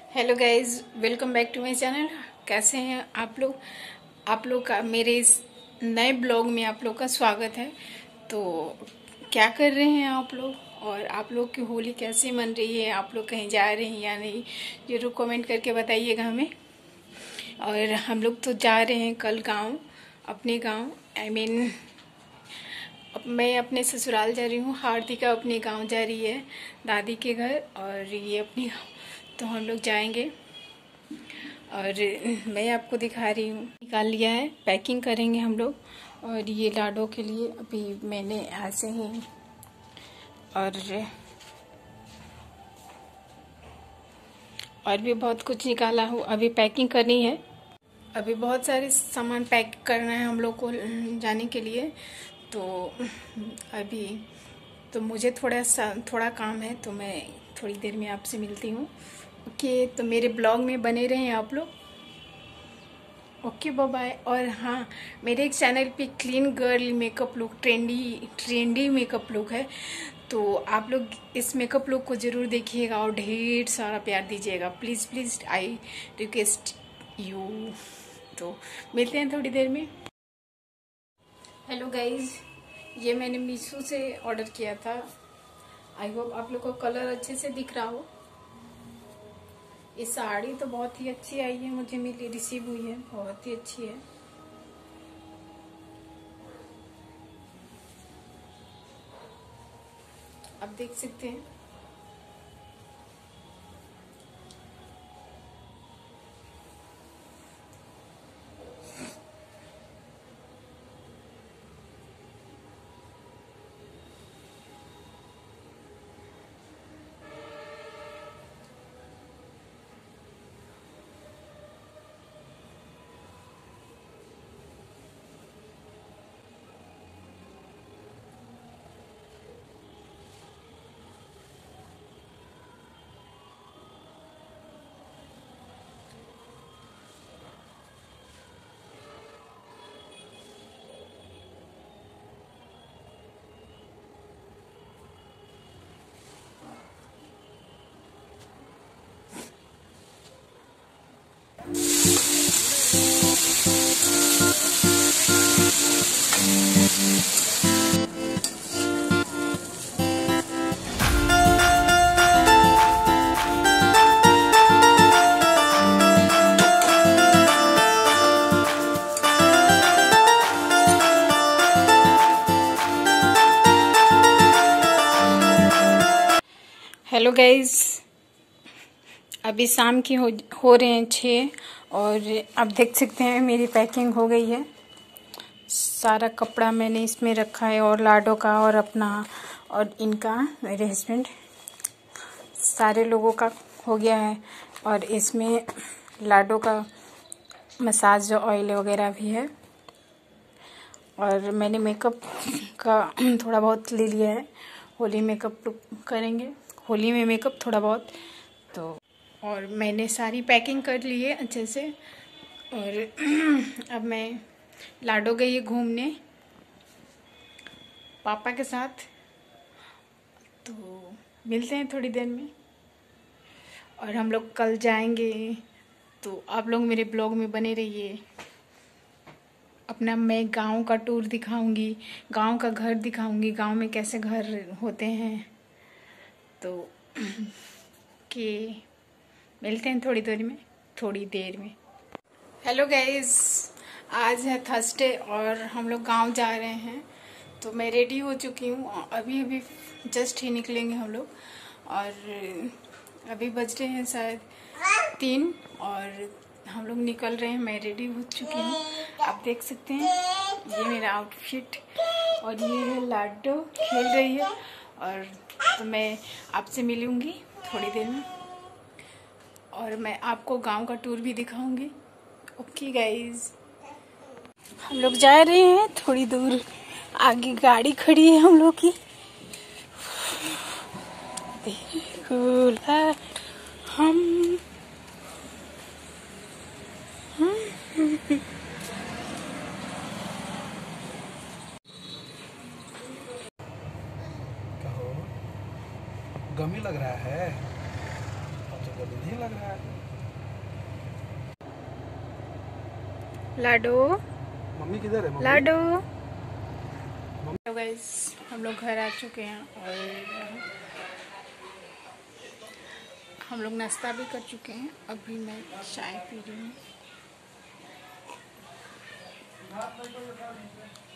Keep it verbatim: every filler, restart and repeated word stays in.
Hello guys, welcome back to my channel. कैसे हैं आप लोग? आप लोग का मेरे इस नए ब्लॉग में आप लोग का स्वागत है। तो क्या कर रहे हैं आप लोग, और आप लोग की होली कैसे मन रही है? आप लोग कहीं जा रहे हैं या नहीं, जरूर कमेंट करके बताइएगा हमें। और हम लोग तो जा रहे हैं कल गाँव, अपने गाँव। आई मीन मैं अपने ससुराल जा रही हूँ, हार्दिका अपने गांव जा रही है दादी के घर, और ये अपनी, तो हम लोग जाएंगे। और मैं आपको दिखा रही हूँ, निकाल लिया है, पैकिंग करेंगे हम लोग। और ये लाडो के लिए अभी मैंने ऐसे ही और और भी बहुत कुछ निकाला हूँ, अभी पैकिंग करनी है। अभी बहुत सारे सामान पैक करना है हम लोग को जाने के लिए। तो अभी तो मुझे थोड़ा सा थोड़ा काम है, तो मैं थोड़ी देर में आपसे मिलती हूँ। ओके, तो मेरे ब्लॉग में बने रहें आप लोग। Okay, bye bye. और हाँ, मेरे एक चैनल पे clean girl makeup look, trendy trendy makeup look है, तो आप लोग इस मेकअप लुक को ज़रूर देखिएगा और ढेर सारा प्यार दीजिएगा। Please please I request you. तो मिलते हैं थोड़ी देर में। हेलो गाइज, ये मैंने मीशो से ऑर्डर किया था। आई होप आप लोग को कलर अच्छे से दिख रहा हो। ये साड़ी तो बहुत ही अच्छी आई है, मुझे मिली, रिसीव हुई है, बहुत ही अच्छी है। आप देख सकते हैं। हेलो गाइज, अभी शाम की हो हो रहे हैं छः, और आप देख सकते हैं मेरी पैकिंग हो गई है। सारा कपड़ा मैंने इसमें रखा है, और लाडो का और अपना और इनका, मेरे हस्बैंड, सारे लोगों का हो गया है। और इसमें लाडो का मसाज ऑयल वगैरह भी है। और मैंने मेकअप का थोड़ा बहुत ले लिया है, होली मेकअप करेंगे, होली में मेकअप थोड़ा बहुत। तो और मैंने सारी पैकिंग कर ली है अच्छे से। और अब मैं, लाडो गई है घूमने पापा के साथ, तो मिलते हैं थोड़ी देर में। और हम लोग कल जाएंगे, तो आप लोग मेरे ब्लॉग में बने रहिए। अपना मैं गांव का टूर दिखाऊंगी, गांव का घर दिखाऊंगी, गांव में कैसे घर होते हैं। तो कि मिलते हैं थोड़ी देर में थोड़ी देर में हेलो गाइज, आज है थर्सडे और हम लोग गांव जा रहे हैं। तो मैं रेडी हो चुकी हूँ, अभी अभी जस्ट ही निकलेंगे हम लोग। और अभी बज रहे हैं शायद तीन, और हम लोग निकल रहे हैं। मैं रेडी हो चुकी हूँ, आप देख सकते हैं, ये मेरा आउटफिट। और ये है लाडो, खेल रही है। और तो मैं आपसे मिलूंगी थोड़ी देर में, और मैं आपको गांव का टूर भी दिखाऊंगी। ओके गाइज, हम लोग जा रहे हैं थोड़ी दूर, आगे गाड़ी खड़ी है हम लोग की। हम गमी लग रहा है। नहीं लग रहा है। लाडो, मम्मी किधर है? मम्मी लाडो। तो गाइस हम लोग घर आ चुके हैं और हम लोग नाश्ता भी कर चुके हैं। अभी मैं चाय पी रही हूँ।